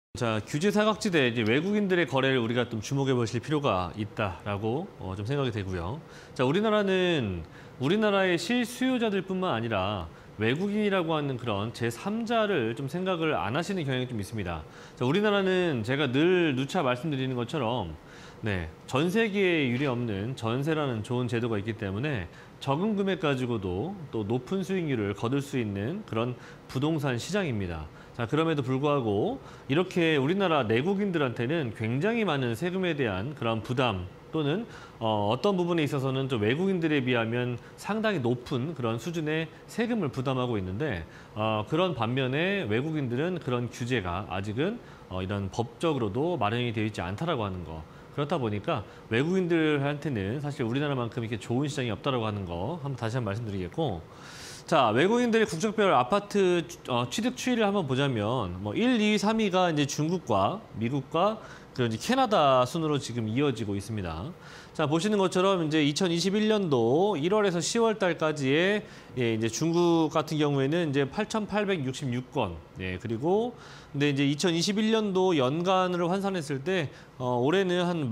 자, 규제 사각지대 이제 외국인들의 거래를 우리가 좀 주목해 보실 필요가 있다라고 좀 생각이 되고요. 자, 우리나라는 우리나라의 실수요자들뿐만 아니라 외국인이라고 하는 그런 제3자를 좀 생각을 안 하시는 경향이 좀 있습니다. 자, 우리나라는 제가 늘 누차 말씀드리는 것처럼 전 세계에 유례 없는 전세라는 좋은 제도가 있기 때문에 적은 금액 가지고도 또 높은 수익률을 거둘 수 있는 그런 부동산 시장입니다. 자, 그럼에도 불구하고 이렇게 우리나라 내국인들한테는 굉장히 많은 세금에 대한 그런 부담 또는 어떤 부분에 있어서는 좀 외국인들에 비하면 상당히 높은 그런 수준의 세금을 부담하고 있는데 그런 반면에 외국인들은 그런 규제가 아직은 이런 법적으로도 마련이 되어 있지 않다라고 하는 거. 그렇다 보니까 외국인들한테는 사실 우리나라만큼 이렇게 좋은 시장이 없다라고 하는 거 다시 한번 말씀드리겠고, 자, 외국인들의 국적별 아파트 취득 추이를 한번 보자면 1, 2, 3위가 이제 중국과 미국과 그리고 이제 캐나다 순으로 지금 이어지고 있습니다. 자, 보시는 것처럼 이제 2021년도 1월에서 10월 달까지의 이제 중국 같은 경우에는 이제 8,866건. 그리고 근데 이제 2021년도 연간으로 환산했을 때 올해는 한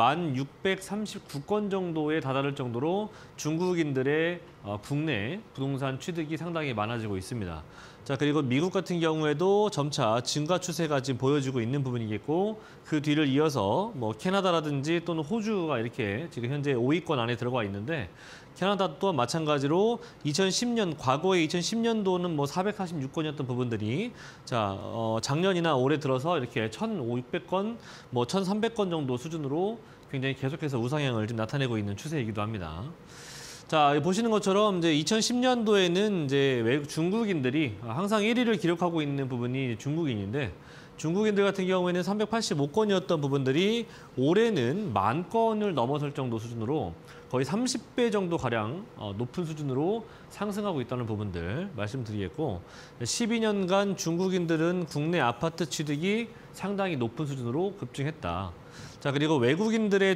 1,639건 정도에 다다를 정도로 중국인들의 국내 부동산 취득이 상당히 많아지고 있습니다. 자, 그리고 미국 같은 경우에도 점차 증가 추세가 지금 보여지고 있는 부분이겠고, 그 뒤를 이어서 캐나다라든지 또는 호주가 이렇게 지금 현재 5위권 안에 들어가 있는데, 캐나다 또한 마찬가지로 2010년, 과거의 2010년도는 446건이었던 부분들이 작년이나 올해 들어서 이렇게 1,500건, 1,300건 정도 수준으로 굉장히 계속해서 우상향을 좀 나타내고 있는 추세이기도 합니다. 자, 보시는 것처럼 이제 2010년도에는 이제 중국인들이 항상 1위를 기록하고 있는 부분이 중국인인데, 중국인들 같은 경우에는 385건이었던 부분들이 올해는 10,000건을 넘어설 정도 수준으로 거의 30배 정도 가량 높은 수준으로 상승하고 있다는 부분들 말씀드리겠고, 12년간 중국인들은 국내 아파트 취득이 상당히 높은 수준으로 급증했다. 자, 그리고 외국인들의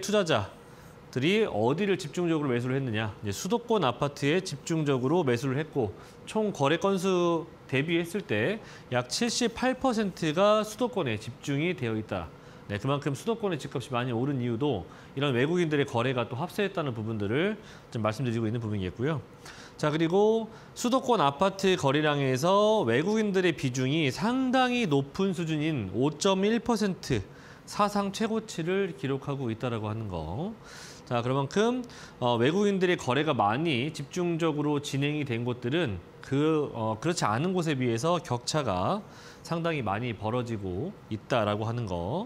투자자들이 어디를 집중적으로 매수를 했느냐. 이제 수도권 아파트에 집중적으로 매수를 했고, 총 거래 건수 대비했을 때 약 78%가 수도권에 집중이 되어 있다. 그만큼 수도권의 집값이 많이 오른 이유도 이런 외국인들의 거래가 또 합세했다는 부분들을 좀 말씀드리고 있는 부분이겠고요. 자, 그리고 수도권 아파트 거래량에서 외국인들의 비중이 상당히 높은 수준인 5.1% 사상 최고치를 기록하고 있다라고 하는 거. 자, 그만큼 외국인들의 거래가 많이 집중적으로 진행이 된 곳들은 그렇지 않은 곳에 비해서 격차가 상당히 많이 벌어지고 있다라고 하는 거.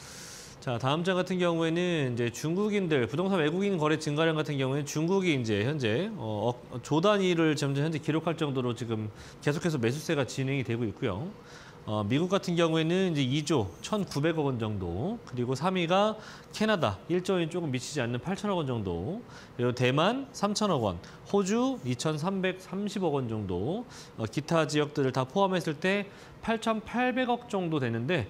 자, 다음 장 같은 경우에는 이제 중국인들 부동산 외국인 거래 증가량 같은 경우에는 중국이 이제 현재 조 단위를 점점 현재 기록할 정도로 지금 계속해서 매수세가 진행이 되고 있고요. 미국 같은 경우에는 이제 2조 1,900억 원 정도, 그리고 3위가 캐나다 1조 원 조금 미치지 않는 8천억 원 정도, 그리고 대만 3천억 원, 호주 2,330억 원 정도, 기타 지역들을 다 포함했을 때 8,800억 정도 되는데,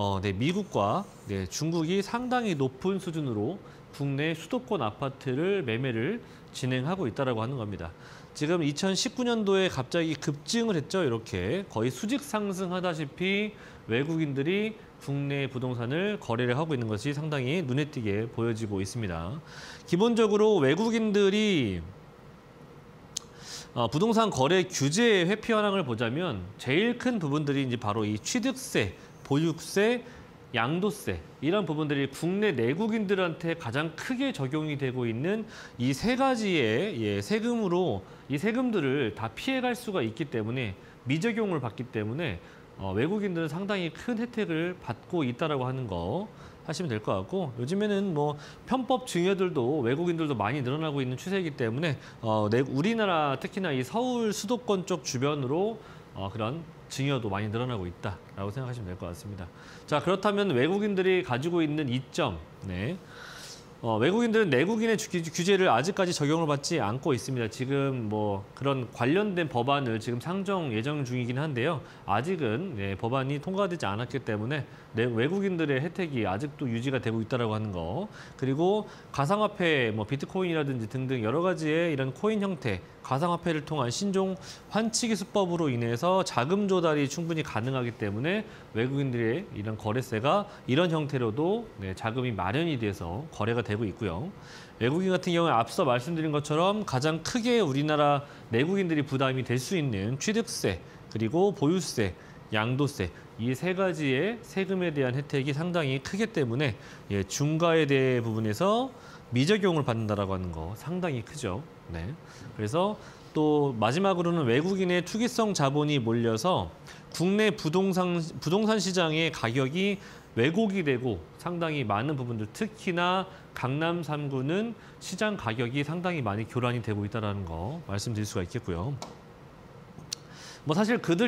미국과 중국이 상당히 높은 수준으로 국내 수도권 아파트를 매매를 진행하고 있다라고 하는 겁니다. 지금 2019년도에 갑자기 급증을 했죠. 이렇게 거의 수직 상승하다시피 외국인들이 국내 부동산을 거래를 하고 있는 것이 상당히 눈에 띄게 보여지고 있습니다. 기본적으로 외국인들이 부동산 거래 규제 회피 현황을 보자면 제일 큰 부분들이 이제 바로 이 취득세, 보유세, 양도세 이런 부분들이 국내 내국인들한테 가장 크게 적용이 되고 있는 이 세 가지의 세금으로 이 세금들을 다 피해갈 수가 있기 때문에 미적용을 받기 때문에 외국인들은 상당히 큰 혜택을 받고 있다라고 하는 거 하시면 될 것 같고, 요즘에는 편법 증여들도 외국인들도 많이 늘어나고 있는 추세이기 때문에 우리나라 특히나 이 서울 수도권 쪽 주변으로 그런 증여도 많이 늘어나고 있다라고 생각하시면 될 것 같습니다. 자, 그렇다면 외국인들이 가지고 있는 이점, 외국인들은 내국인의 규제를 아직까지 적용을 받지 않고 있습니다. 지금 뭐 그런 관련된 법안을 지금 상정 예정 중이긴 한데요. 아직은 법안이 통과되지 않았기 때문에 외국인들의 혜택이 아직도 유지가 되고 있다라고 하는 거. 그리고 가상화폐, 뭐 비트코인이라든지 등등 여러 가지의 이런 코인 형태, 가상화폐를 통한 신종 환치기 수법으로 인해서 자금 조달이 충분히 가능하기 때문에 외국인들의 이런 거래세가 이런 형태로도 자금이 마련이 돼서 거래가 되고 있고요. 외국인 같은 경우에 앞서 말씀드린 것처럼 가장 크게 우리나라 내국인들이 부담이 될 수 있는 취득세, 그리고 보유세, 양도세 이 세 가지의 세금에 대한 혜택이 상당히 크기 때문에 중과에 대한 부분에서 미적용을 받는다라고 하는 거 상당히 크죠. 네. 그래서 또 마지막으로는 외국인의 투기성 자본이 몰려서 국내 부동산 시장의 가격이 왜곡이 되고 상당히 많은 부분들, 특히나 강남 3구는 시장 가격이 상당히 많이 교란이 되고 있다는 거 말씀드릴 수가 있겠고요. 뭐 사실 그들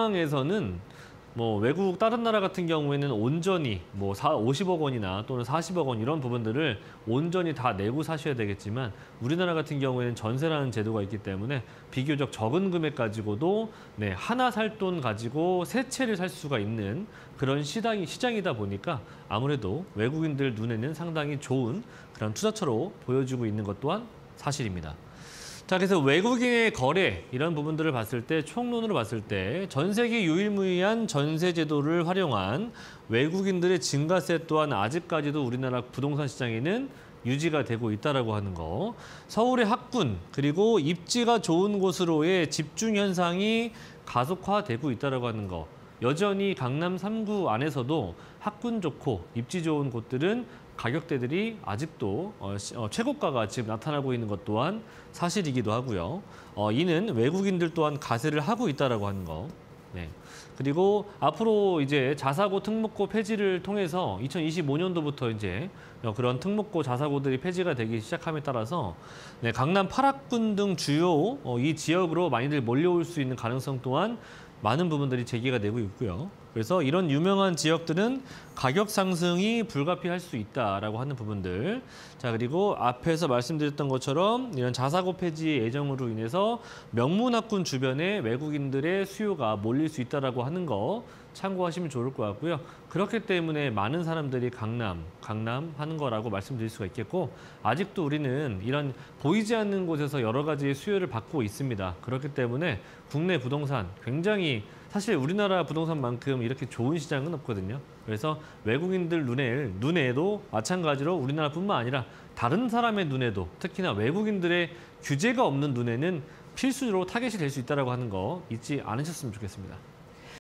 입장에서는 뭐 외국 다른 나라 같은 경우에는 온전히 뭐 50억 원이나 또는 40억 원 이런 부분들을 온전히 다 내고 사셔야 되겠지만 우리나라 같은 경우에는 전세라는 제도가 있기 때문에 비교적 적은 금액 가지고도 하나 살 돈 가지고 세 채를 살 수가 있는 그런 시장이다 보니까 아무래도 외국인들 눈에는 상당히 좋은 그런 투자처로 보여지고 있는 것 또한 사실입니다. 자, 그래서 외국인의 거래 이런 부분들을 봤을 때 총론으로 봤을 때 전 세계 유일무이한 전세 제도를 활용한 외국인들의 증가세 또한 아직까지도 우리나라 부동산 시장에는 유지가 되고 있다라고 하는 거. 서울의 학군 그리고 입지가 좋은 곳으로의 집중 현상이 가속화되고 있다라고 하는 거. 여전히 강남 3구 안에서도 학군 좋고 입지 좋은 곳들은 가격대들이 아직도 최고가가 지금 나타나고 있는 것 또한 사실이기도 하고요. 이는 외국인들 또한 가세를 하고 있다라고 하는 거. 네. 그리고 앞으로 이제 자사고 특목고 폐지를 통해서 2025년도부터 이제 그런 특목고 자사고들이 폐지가 되기 시작함에 따라서 강남 8학군 등 주요 이 지역으로 많이들 몰려올 수 있는 가능성 또한 많은 부분들이 제기가 되고 있고요. 그래서 이런 유명한 지역들은 가격 상승이 불가피할 수 있다라고 하는 부분들. 자, 그리고 앞에서 말씀드렸던 것처럼 이런 자사고 폐지 예정으로 인해서 명문학군 주변에 외국인들의 수요가 몰릴 수 있다라고 하는 거 참고하시면 좋을 것 같고요. 그렇기 때문에 많은 사람들이 강남 하는 거라고 말씀드릴 수가 있겠고 아직도 우리는 이런 보이지 않는 곳에서 여러 가지의 수요를 받고 있습니다. 그렇기 때문에 국내 부동산 굉장히 사실 우리나라 부동산만큼 이렇게 좋은 시장은 없거든요. 그래서 외국인들 눈에도 마찬가지로 우리나라뿐만 아니라 다른 사람의 눈에도 특히나 외국인들의 규제가 없는 눈에는 필수로 타겟이 될 수 있다는 거 잊지 않으셨으면 좋겠습니다.